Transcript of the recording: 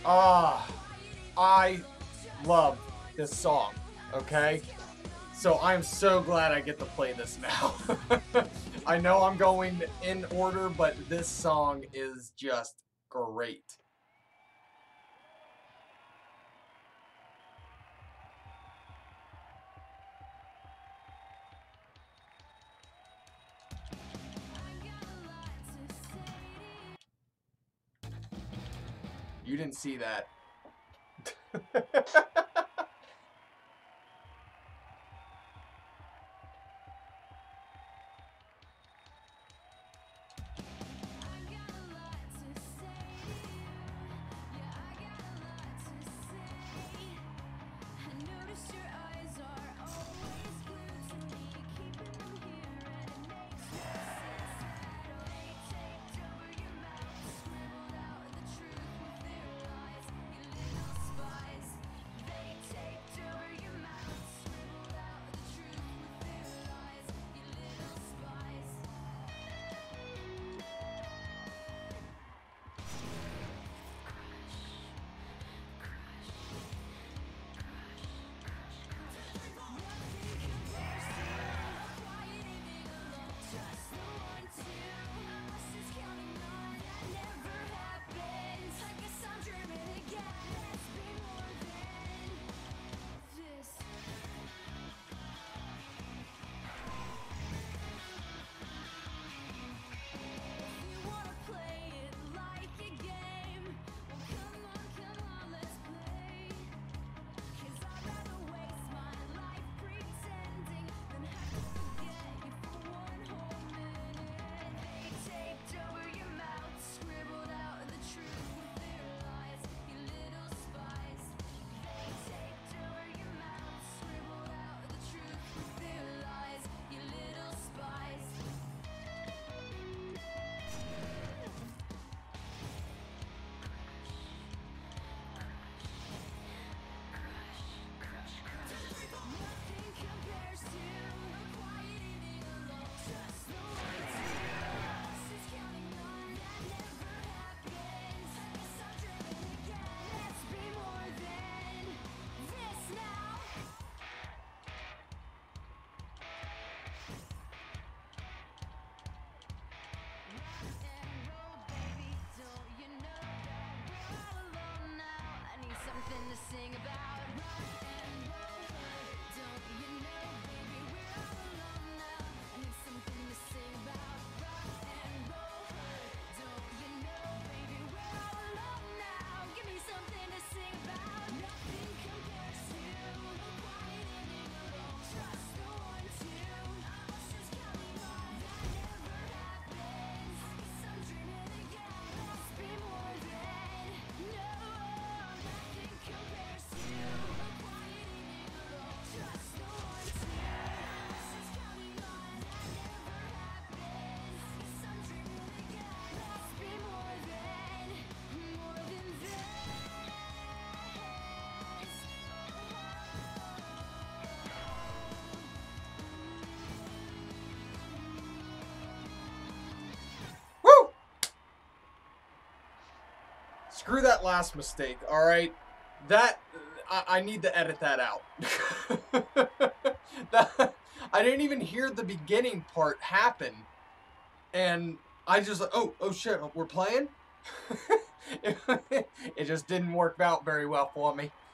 Ah, I love this song, okay? So I'm so glad I get to play this now. I know I'm going in order, but this song is just great. You didn't see that. Screw that last mistake, alright? That, I need to edit that out. I didn't even hear the beginning part happen. And I just, oh shit, we're playing? It just didn't work out very well for me.